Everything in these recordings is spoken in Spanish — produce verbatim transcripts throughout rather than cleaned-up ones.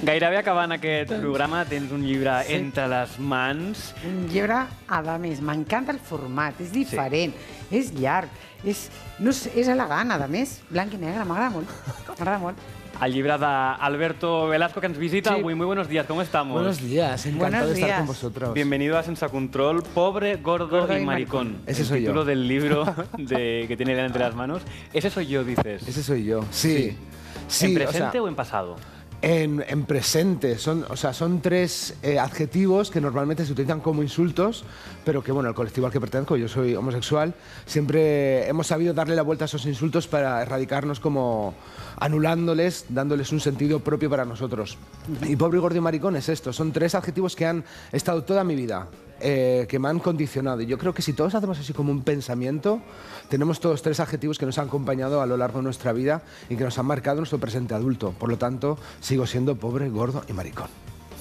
Gairebé acabant aquest programa tens un llibre sí. entre les mans. Un llibre, a més, m'encanta el format, és diferent, sí. és llarg, és, no sé, és elegant, a més, blanc i negre, m'agrada molt, m'agrada molt. El llibre d'Alberto Velasco que ens visita sí. hoy. Muy buenos días, ¿cómo estamos? Buenos días, encantado buenos de estar días. con vosotros. Bienvenido a Sense Control, Pobre, Gordo, gordo y, y Maricón. maricón. Ese el soy título yo. del libro de, que tiene entre las manos. Ese soy yo, dices. Ese soy yo, sí. sí. ¿En presente o, sea, o en pasado? En, en presente, son, o sea, son tres eh, adjetivos que normalmente se utilizan como insultos, pero que, bueno, el colectivo al que pertenezco, yo soy homosexual, siempre hemos sabido darle la vuelta a esos insultos para erradicarnos como anulándoles, dándoles un sentido propio para nosotros. Y pobre, gordo y maricón es esto, son tres adjetivos que han estado toda mi vida, eh, que me han condicionado. Y yo creo que si todos hacemos así como un pensamiento, tenemos todos tres adjetivos que nos han acompañado a lo largo de nuestra vida y que nos han marcado nuestro presente adulto. Por lo tanto, sigo siendo pobre, gordo y maricón.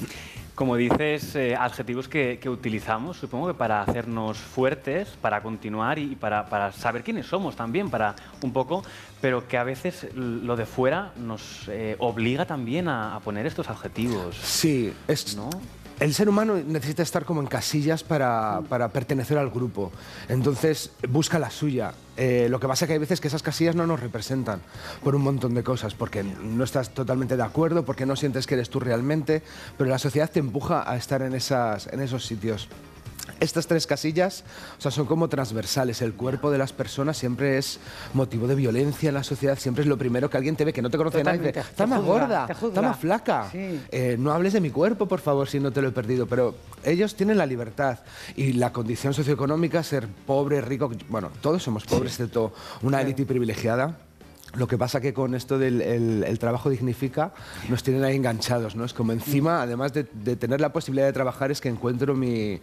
Como dices, eh, adjetivos que, que utilizamos, supongo que para hacernos fuertes, para continuar y para, para saber quiénes somos también, para un poco, pero que a veces lo de fuera nos eh, obliga también a, a poner estos adjetivos. Sí, es... ¿no? El ser humano necesita estar como en casillas para, para pertenecer al grupo. Entonces busca la suya. Eh, lo que pasa es que hay veces que esas casillas no nos representan por un montón de cosas, porque no estás totalmente de acuerdo, porque no sientes que eres tú realmente, pero la sociedad te empuja a estar en, esas, en esos sitios. Estas tres casillas, o sea, son como transversales. El cuerpo de las personas siempre es motivo de violencia en la sociedad. Siempre es lo primero que alguien te ve, que no te conoce nadie. Dice, está más gorda, está más flaca. Sí. Eh, no hables de mi cuerpo, por favor, si no te lo he perdido. Pero ellos tienen la libertad y la condición socioeconómica, ser pobre, rico... Bueno, todos somos pobres, sí. excepto una élite privilegiada. Lo que pasa que con esto del el, el trabajo dignifica, nos tienen ahí enganchados, ¿no? Es como encima, además de, de tener la posibilidad de trabajar, es que encuentro mi,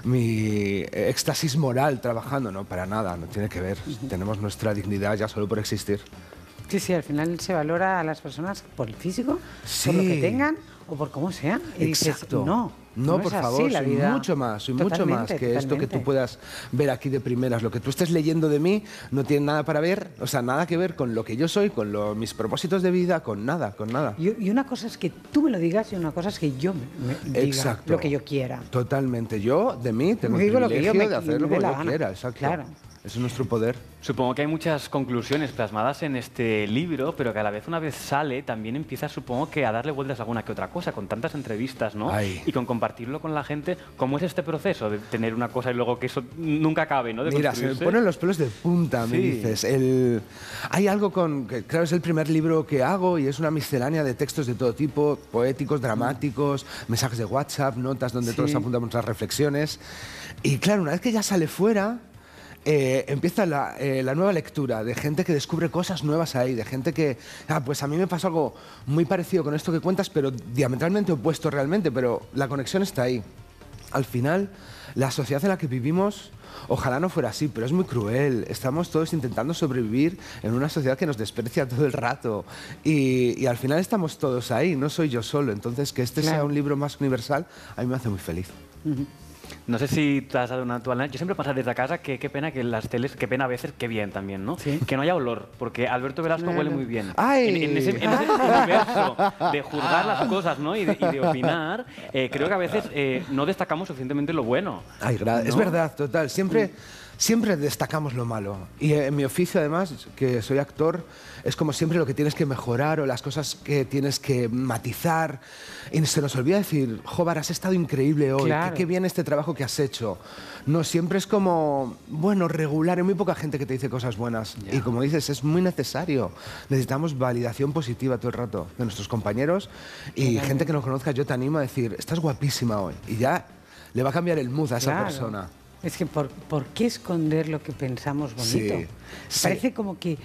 mi éxtasis moral trabajando. No, para nada, no tiene que ver. Tenemos nuestra dignidad ya solo por existir. Sí, sí, al final se valora a las personas por el físico, sí. por lo que tengan o por cómo sean. Y exacto. Dices, no, no, no por es favor, así, la soy vida. mucho más, soy Totalmente, mucho más que totalmente. esto que tú puedas ver aquí de primeras. Lo que tú estés leyendo de mí no tiene nada para ver, o sea, nada que ver con lo que yo soy, con lo, mis propósitos de vida, con nada, con nada. Y, y una cosa es que tú me lo digas y una cosa es que yo me, me diga exacto. lo que yo quiera. Totalmente. Yo, de mí, tengo el privilegio de hacer lo que yo quiera, exacto. Claro. Es nuestro poder. Supongo que hay muchas conclusiones plasmadas en este libro, pero que a la vez una vez sale también empieza, supongo que a darle vueltas a alguna que otra cosa, con tantas entrevistas, ¿no? Ay. Y con compartirlo con la gente. ¿Cómo es este proceso de tener una cosa y luego que eso nunca acabe, ¿no? De Mira, se me ponen los pelos de punta, me sí. dices. El... Hay algo con... que, claro, es el primer libro que hago y es una miscelánea de textos de todo tipo, poéticos, dramáticos, mm. mensajes de WhatsApp, notas donde sí. todos apuntamos nuestras reflexiones. Y claro, una vez que ya sale fuera... Eh, empieza la, eh, la nueva lectura de gente que descubre cosas nuevas ahí, de gente que, ah, pues a mí me pasó algo muy parecido con esto que cuentas, pero diametralmente opuesto realmente, pero la conexión está ahí. Al final, la sociedad en la que vivimos, ojalá no fuera así, pero es muy cruel. Estamos todos intentando sobrevivir en una sociedad que nos desprecia todo el rato y, y al final estamos todos ahí, no soy yo solo. Entonces, que este claro. sea un libro más universal, a mí me hace muy feliz. Uh-huh. No sé si te has dado una actual. Yo siempre paso desde casa que qué pena que las teles, qué pena a veces, qué bien también, ¿no? ¿Sí? Que no haya olor, porque Alberto Velasco huele muy bien. ¡Ay! En, en, ese, en ese universo de juzgar las cosas, ¿no? Y de, y de opinar, eh, creo que a veces eh, no destacamos suficientemente lo bueno. Ay, ¿no? Es verdad, total. Siempre... Siempre destacamos lo malo y en mi oficio además, que soy actor, es como siempre lo que tienes que mejorar o las cosas que tienes que matizar y se nos olvida decir, joder, has estado increíble hoy, claro. qué, qué bien este trabajo que has hecho. No, siempre es como, bueno, regular, hay muy poca gente que te dice cosas buenas yeah. y como dices, es muy necesario. Necesitamos validación positiva todo el rato de nuestros compañeros y claro. gente que nos conozca, yo te animo a decir, estás guapísima hoy y ya le va a cambiar el mood a esa claro. persona. Es que ¿por, ¿por qué esconder lo que pensamos bonito? Sí, sí. Parece como que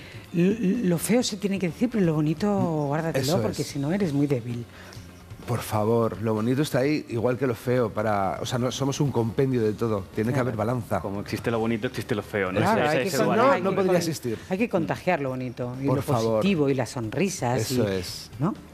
lo feo se tiene que decir, pero lo bonito guárdatelo, porque es. si no eres muy débil. Por favor, lo bonito está ahí, igual que lo feo. Para, o sea, no, somos un compendio de todo, tiene claro. que haber balanza. Como existe lo bonito, existe lo feo, ¿no? Claro, ese, hay ese que con, no, no podría existir. Hay que contagiar lo bonito, y Por lo favor. positivo, y las sonrisas. Eso y, es. ¿no?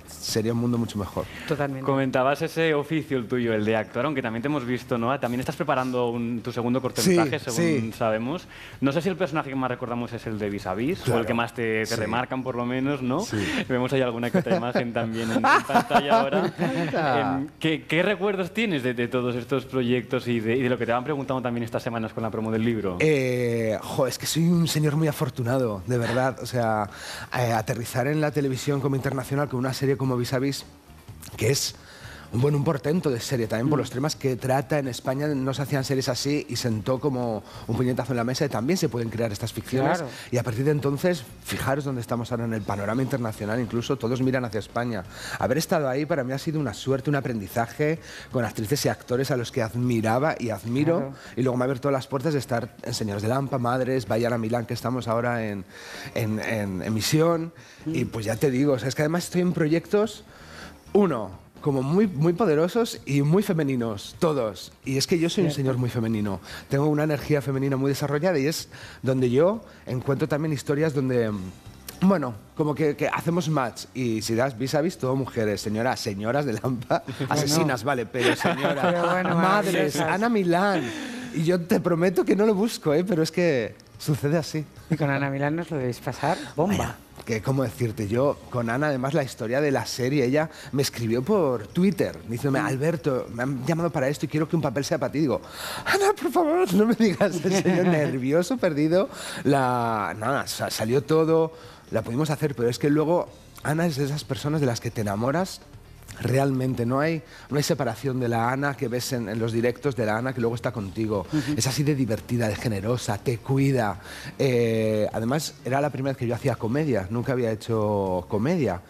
sería un mundo mucho mejor. Totalmente. Comentabas ese oficio el tuyo, el de actor, aunque también te hemos visto, ¿no? También estás preparando un, tu segundo cortometraje, Sí, según sí. sabemos. No sé si el personaje que más recordamos es el de Vis a Vis, Claro. o el que más te, te Sí. remarcan, por lo menos, ¿no? Sí. Vemos ahí alguna que otra imagen también en, en pantalla ahora. Em, ¿qué, ¿Qué recuerdos tienes de, de todos estos proyectos y de, y de lo que te van preguntando también estas semanas con la promo del libro? Eh, jo, es que soy un señor muy afortunado, de verdad. O sea, eh, aterrizar en la televisión como internacional con una serie como Vis a Vis, que es un buen un portento de serie también por los temas que trata. En España no se hacían series así y sentó como un puñetazo en la mesa y también se pueden crear estas ficciones. Claro. Y a partir de entonces, fijaros dónde estamos ahora en el panorama internacional, incluso todos miran hacia España. Haber estado ahí para mí ha sido una suerte, un aprendizaje con actrices y actores a los que admiraba y admiro. Claro. Y luego me ha abierto las puertas de estar en Señores de Lampa, Madres, vayan a Milán, que estamos ahora en, en, en emisión. Y pues ya te digo, o sea, es que además estoy en proyectos, uno, como muy, muy poderosos y muy femeninos, todos. Y es que yo soy un señor muy femenino. Tengo una energía femenina muy desarrollada y es donde yo encuentro también historias donde... Bueno, como que, que hacemos match y si das vis a vis, todo mujeres, señoras, señoras de Lampa, asesinas, vale, pero señoras, Pero bueno, madres, maravillosas. Ana Milán. Y yo te prometo que no lo busco, ¿eh? Pero es que sucede así. Y con Ana Milán nos lo debéis pasar bomba. Vaya, que, ¿cómo decirte? Yo, con Ana, además, la historia de la serie, ella me escribió por Twitter, diciéndome, Alberto, me han llamado para esto y quiero que un papel sea para ti. Digo, Ana, por favor, no me digas eso. Yo nervioso, perdido. La... Nada, sa- salió todo, la pudimos hacer, pero es que luego Ana es de esas personas de las que te enamoras. Realmente no hay, no hay separación de la Ana que ves en, en los directos de la Ana que luego está contigo. Es así de divertida, de generosa, te cuida. Eh, además, era la primera vez que yo hacía comedia, nunca había hecho comedia.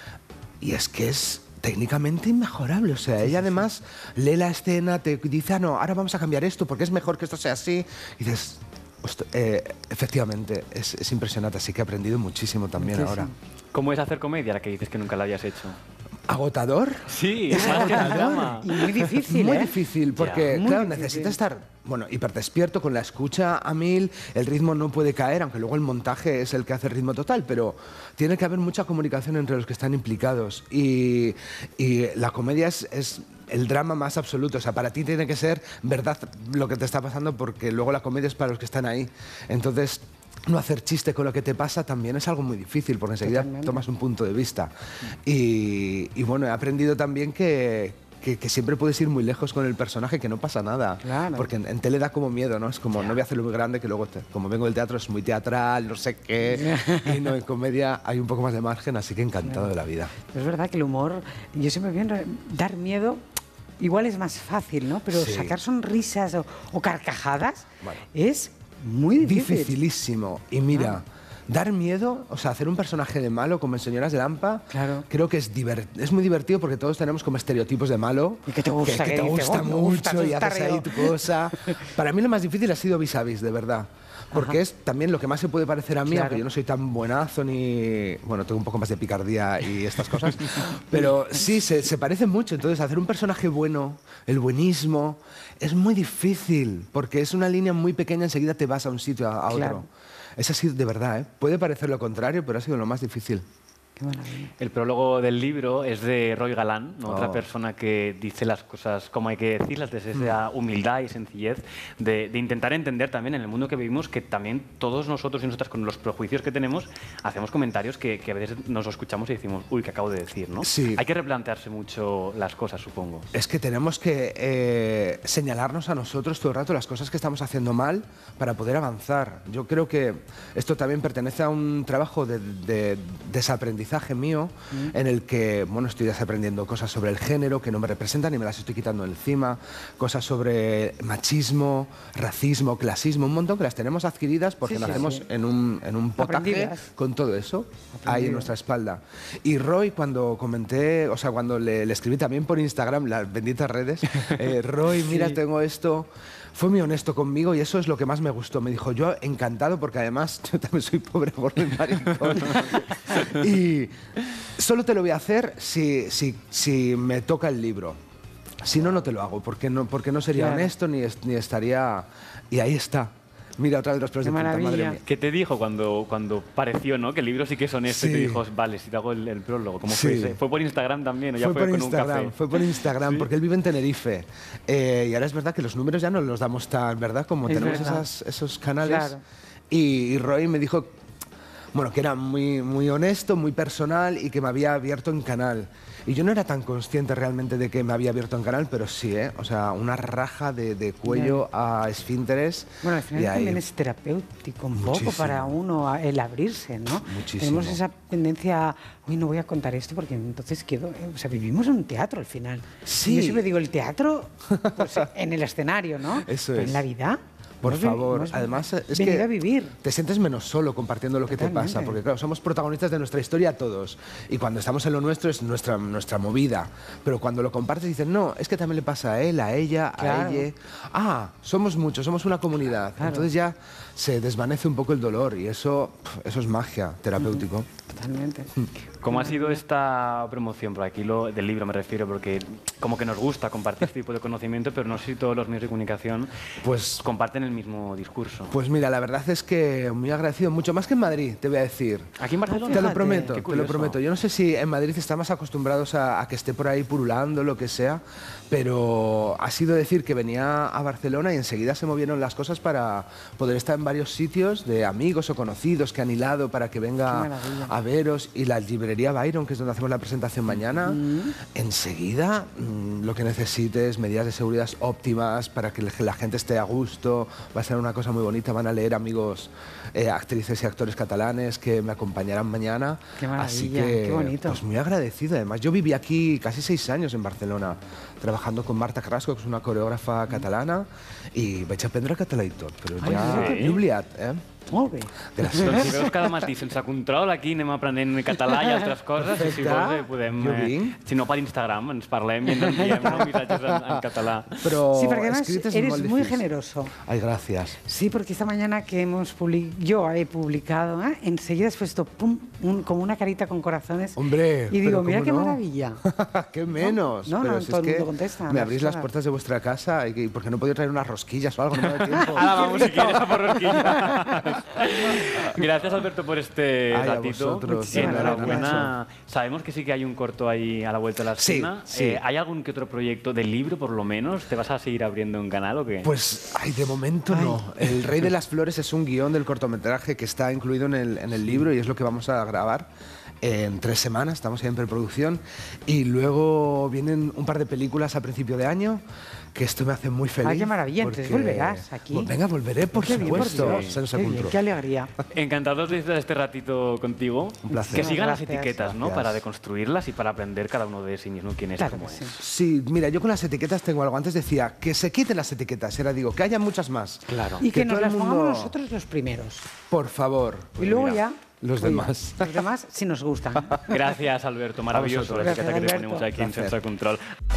Y es que es técnicamente inmejorable. O sea, ella además lee la escena, te dice, ah, no, ahora vamos a cambiar esto porque es mejor que esto sea así. Y dices, "Host- eh, efectivamente, es, es impresionante. Así que he aprendido muchísimo también Muchísimo. ahora. ¿Cómo es hacer comedia, la que dices que nunca la habías hecho? ¿Agotador? Sí, es más que el drama. Y muy difícil, Muy ¿eh? difícil, porque, muy claro, difícil. necesitas estar, bueno, hiperdespierto, con la escucha a mil, el ritmo no puede caer, aunque luego el montaje es el que hace el ritmo total, pero tiene que haber mucha comunicación entre los que están implicados. Y, y la comedia es, es el drama más absoluto. O sea, para ti tiene que ser verdad lo que te está pasando, porque luego la comedia es para los que están ahí. Entonces, no hacer chiste con lo que te pasa también es algo muy difícil, porque enseguida Totalmente. tomas un punto de vista. Y, y bueno, he aprendido también que, que, que siempre puedes ir muy lejos con el personaje, que no pasa nada. Claro. Porque en, en tele da como miedo, ¿no? Es como, no voy a hacerlo muy grande, que luego, te- como vengo del teatro, es muy teatral, no sé qué. Y no, en comedia hay un poco más de margen, así que encantado de la vida. Es verdad que el humor, yo siempre pienso, dar miedo igual es más fácil, ¿no? Pero Sí. sacar sonrisas o, o carcajadas Bueno. es muy difícil. Dificilísimo. Y mira, dar miedo, o sea, hacer un personaje de malo como en Señoras de Lampa, Claro. creo que es, diver- es muy divertido porque todos tenemos como estereotipos de malo. Y que te gusta, que, que te dices, gusta "Oh, me mucho gusta, y está haces ahí río". tu cosa. Para mí lo más difícil ha sido Vis a Vis, de verdad. Porque Ajá. es también lo que más se puede parecer a mí, Claro. aunque yo no soy tan buenazo ni... Bueno, tengo un poco más de picardía y estas cosas. Pero sí, se, se parece mucho. Entonces, hacer un personaje bueno, el buenismo, es muy difícil. Porque es una línea muy pequeña, enseguida te vas a un sitio, a, a Claro. otro. Es así, de verdad, ¿eh? Puede parecer lo contrario, pero ha sido lo más difícil. Qué maravilla. El prólogo del libro es de Roy Galán, ¿no? Otra Oh. persona que dice las cosas como hay que decirlas, desde esa humildad y sencillez, de, de intentar entender también en el mundo que vivimos que también todos nosotros y nosotras, con los prejuicios que tenemos, hacemos comentarios que, que a veces nos lo escuchamos y decimos, uy, ¿qué acabo de decir? ¿no? Sí. Hay que replantearse mucho las cosas, supongo. Es que tenemos que eh, señalarnos a nosotros todo el rato las cosas que estamos haciendo mal para poder avanzar. Yo creo que esto también pertenece a un trabajo de, de desaprendizaje mío, en el que, bueno, estoy desaprendiendo cosas sobre el género que no me representan y me las estoy quitando encima, cosas sobre machismo, racismo, clasismo, un montón que las tenemos adquiridas porque Sí, sí, nacemos sí. en un, en un potaje Aprendidas. con todo eso ahí en Aprendidas. nuestra espalda. Y Roy, cuando comenté, o sea, cuando le, le escribí también por Instagram, las benditas redes, eh, Roy, mira, Sí. tengo esto, fue muy honesto conmigo y eso es lo que más me gustó. Me dijo, yo encantado, porque además yo también soy pobre, gordo y maricón. Y solo te lo voy a hacer si, si, si me toca el libro. Si no, no te lo hago, porque no, porque no sería Claro. honesto ni, es- ni estaría... Y ahí está. Mira, otra vez los pelos Qué de punta, madre maravilla. mía. ¿Qué te dijo cuando, cuando pareció, ¿no? Que el libro sí que es honesto y te Sí. dijo, vale, si te hago el, el prólogo? ¿Cómo Sí. fue ese? ¿Fue por Instagram también o ya Fue fue, por con un Instagram, café? fue por Instagram, ¿Sí? porque él vive en Tenerife. Eh, y ahora es verdad que los números ya no los damos tan, ¿verdad? Como Es tenemos verdad. esas- esos canales. Claro. Y, y Roy me dijo, bueno, que era muy, muy honesto, muy personal y que me había abierto en canal. Y yo no era tan consciente realmente de que me había abierto en canal, pero sí, ¿eh? O sea, una raja de, de cuello a esfínteres. Bueno, al final y ahí- también es terapéutico un poco Muchísimo. para uno a- el abrirse, ¿no? Muchísimo. Tenemos esa tendencia, uy, no voy a contar esto porque entonces quedo... eh, O sea, vivimos en un teatro al final. Sí. Yo siempre digo, el teatro, pues, en el escenario, ¿no? Eso Pero es. en la vida... Por hemos vi- favor, hemos además es venido que a vivir. te sientes menos solo compartiendo lo que te Totalmente. pasa, porque claro, somos protagonistas de nuestra historia todos, y cuando estamos en lo nuestro es nuestra, nuestra movida, pero cuando lo compartes dices, no, es que también le pasa a él, a ella, Claro. a ella, ah, somos muchos, somos una comunidad, Claro. entonces ya se desvanece un poco el dolor y eso, pf, eso es magia terapéutico. Totalmente. ¿Cómo ha sido esta promoción? Por aquí lo, del libro me refiero, porque como que nos gusta compartir este tipo de conocimiento, pero no sé si todos los medios de comunicación Pues comparten el mismo discurso. Pues mira, la verdad es que muy agradecido, mucho más que en Madrid, te voy a decir. Aquí en Barcelona. Te lo Fíjate, prometo, qué te lo curioso. prometo. Yo no sé si en Madrid estamos acostumbrados a, a que esté por ahí purulando, lo que sea, pero ha sido decir que venía a Barcelona y enseguida se movieron las cosas para poder estar en varios sitios de amigos o conocidos que han hilado para que Qué venga maravilla. a veros. Y la librería Byron, que es donde hacemos la presentación mañana, enseguida mm, lo que necesites, medidas de seguridad óptimas para que la gente esté a gusto, va a ser una cosa muy bonita, van a leer amigos, eh, actrices y actores catalanes que me acompañarán mañana. Qué maravilla, Así que, qué bonito. pues muy agradecido. Además, yo viví aquí casi seis años en Barcelona, trabajando con Marta Carrasco, que es una coreógrafa catalana, y vaig aprendre català i tot, però Ai, ja sí? m'he oblidat, eh? Molt bé. Gràcies. Doncs si veus cada matí sense control, aquí anem aprenent català i altres coses, i si Perfecte. vols eh, podem... Jo Eh, vinc. si no, per Instagram ens parlem i ens enviem no, missatges en, en català. Però Sí, porque además escrit és eres molt muy difícil. generoso. Ay, gracias. Sí, porque esta mañana que hemos publicado, yo he publicado, ¿eh? enseguida has puesto pum, un- como una carita con corazones. Hombre, Y digo, pero mira ¿cómo qué no? maravilla. ¡Qué menos! No, no, Pero no, si todo es el que mundo contesta, me no abrís pasa las nada. puertas de vuestra casa y que- ¿por qué no podéis traer unas rosquillas o algo? No me da tiempo. Ahora vamos, si quieres, a por rosquillas. Gracias, Alberto, por este Ay, a ratito. vosotros. Muchísimas Enhorabuena. Sabemos que sí que hay un corto ahí a la vuelta de la Sí, esquina. sí. Eh, ¿Hay algún que otro proyecto de libro, por lo menos? ¿Te vas a seguir abriendo un canal o qué? Pues, ay, de momento no. El Rey de las Flores es un guión del cortometraje que está incluido en el, en el libro y es lo que vamos a grabar en tres semanas, estamos ya en preproducción. Y luego vienen un par de películas a principio de año, que esto me hace muy feliz. Ay, qué maravilla, entonces porque- volverás aquí. Vol- Venga, volveré, por Qué bien, por supuesto. Dios. Sense Qué bien, control. qué alegría. Encantados de estar este ratito contigo. Un placer. Que sigan las Gracias. etiquetas, ¿no? Gracias. Para deconstruirlas y para aprender cada uno de sí mismo quién es, Claro cómo que es. sí. Sí, mira, yo con las etiquetas tengo algo. Antes decía que se quiten las etiquetas, ahora digo que haya muchas más. Claro. Y que, Que nos todo el las pongamos mundo- nosotros los primeros. Por favor. y luego mira, ya... los oye, demás. Los demás, si nos gustan. Gracias, Alberto. Maravilloso la vosotros. etiqueta que te Gracias, ponemos Alberto. aquí en Placer. Sense Control.